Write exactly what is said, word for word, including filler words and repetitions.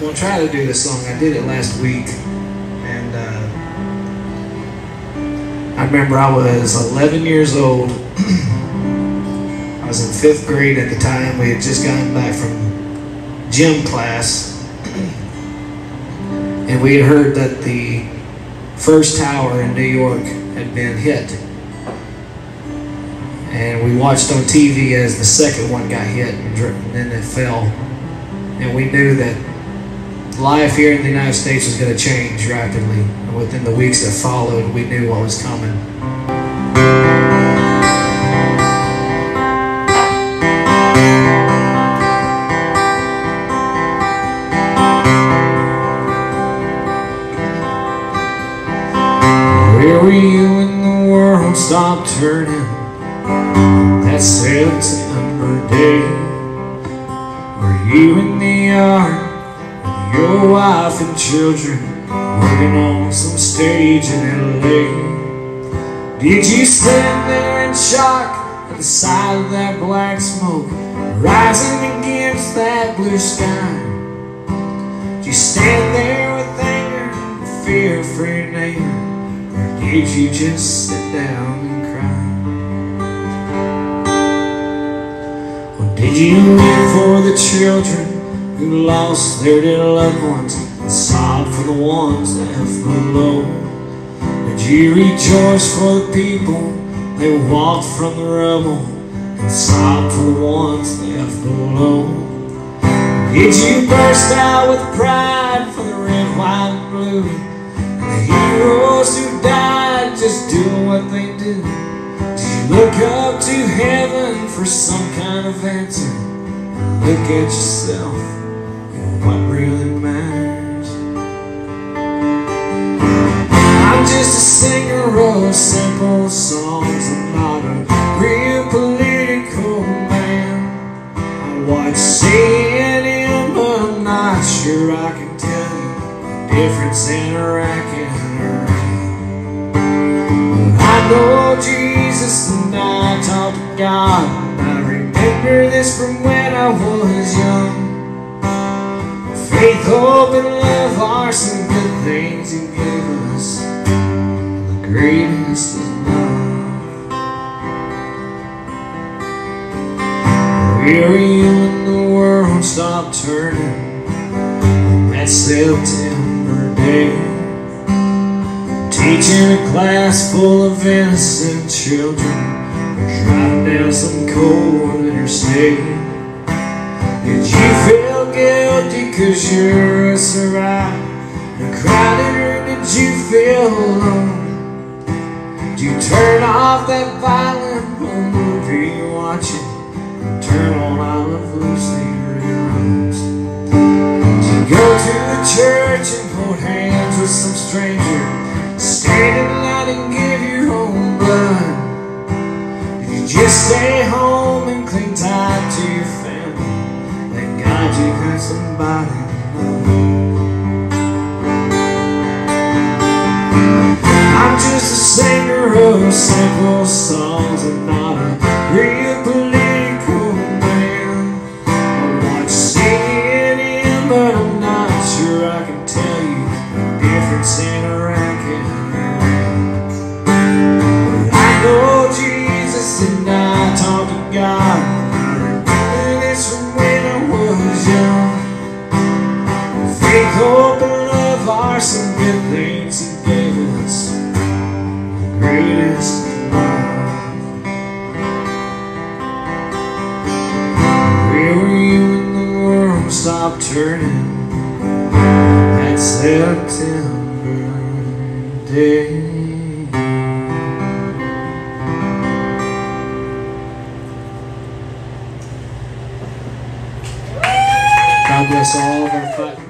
gonna try to do this song. I did it last week, and uh, I remember I was eleven years old. I was in fifth grade at the time. We had just gotten back from gym class, and we had heard that the first tower in New York had been hit. And we watched on T V as the second one got hit, and then it fell. And we knew that life here in the United States was going to change rapidly. And within the weeks that followed, we knew what was coming. Where were you when the world stopped turning? That September day, were you in the yard with your wife and children, working on some stage in L A? Did you stand there in shock at the sight of that black smoke rising against that blue sky? Did you stand there with anger and fear for your neighbor, or did you just sit down and cry? Did you weep for the children who lost their dear loved ones and sob for the ones left below? Did you rejoice for the people that walked from the rubble and sob for the ones left below? Did you burst out with pride for the red, white, and blue, and the heroes who died just doing what they do? Look up to heaven for some kind of answer, and look at yourself and what really matters. I'm just a singer of simple songs. I'm not a real political man. I watch C N N, but I'm not sure I can tell you the difference in Iraq and Iran. I know Jesus and I talk to God. I remember this from when I was young. Faith, hope, and love are some good things you gave us. The greatest is love. Where were you when the world stopped turning on that September day? Teaching a class full of innocent children, or driving down some cold interstate. Did you feel guilty cause you're a survivor and crowded, or did you feel alone? Did you turn off that violent home movie you're watching and turn on All of Lucy reruns? Did you go to the church and hold hands with some stranger, stand in line and give your own blood? Did you just stay home and cling tight to your family? Thank God you had somebody to love. I'm just a singer of simple songs. I'm not a real political man. I watch C N N, but I'm not sure I can tell you the difference in Iraq and and I talk to God. I remember this from when I was young. Faith, hope, and love are some good things He gave us. The greatest love. Where were you when the world stopped turning that September day? God bless all of our